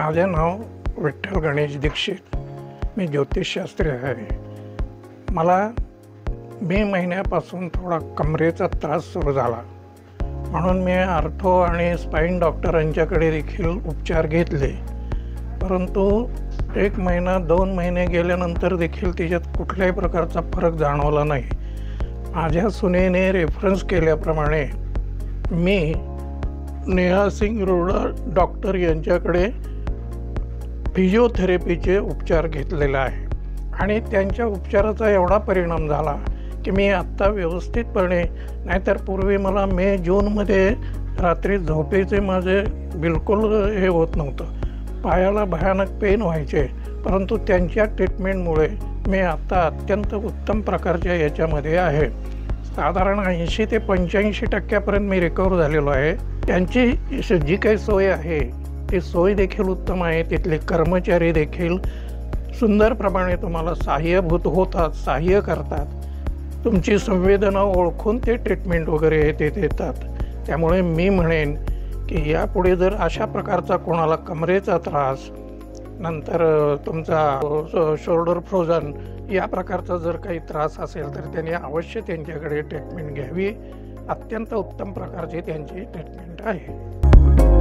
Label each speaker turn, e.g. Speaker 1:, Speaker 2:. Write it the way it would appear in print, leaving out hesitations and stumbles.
Speaker 1: माझे नाव विठ्ठल गणेश दीक्षित. मी ज्योतिषशास्त्री आहे. मला मे महिन्यापासून थोडा कमरेचा त्रास सुरू झाला, म्हणून मी आर्थो आणि स्पाईन डॉक्टरांच्याकडे देखील उपचार घेतले. परंतु 1 महिना 2 महिने गेल्यानंतर देखील त्याच्यात कुठल्याही प्रकारचा फरक जाणवला नाही. माझ्या सुनेने रेफरन्स केल्याप्रमाणे मी नेहा सिंग रोडा डॉक्टर यांच्याकडे फिजिओथेरपीचे उपचार घेतलेला आहे आणि त्यांच्या उपचाराचा एवढा परिणाम झाला की मी आत्ता व्यवस्थितपणे, नाहीतर पूर्वी मला मे जूनमध्ये रात्री झोपेचे माझे बिलकुल हे होत नव्हतं. पायाला भयानक पेन व्हायचे, परंतु त्यांच्या ट्रीटमेंटमुळे मी आत्ता अत्यंत उत्तम प्रकारच्या याच्यामध्ये आहे. साधारण 80 ते 85% मी रिकवर झालेलो आहे. त्यांची जी काही सोय आहे ती सोय देखील उत्तम आहे. तिथले कर्मचारी देखील सुंदरप्रमाणे तुम्हाला सहाय्यभूत होतात, सहाय्य करतात. तुमची संवेदना ओळखून ते ट्रीटमेंट वगैरे ते देतात. त्यामुळे मी म्हणेन की यापुढे जर अशा प्रकारचा कोणाला कमरेचा त्रास, नंतर तुमचा शोल्डर फ्रोझन या प्रकारचा जर काही त्रास असेल तर त्यांनी अवश्य त्यांच्याकडे ट्रीटमेंट घ्यावी. अत्यंत उत्तम प्रकारची त्यांची ट्रीटमेंट आहे.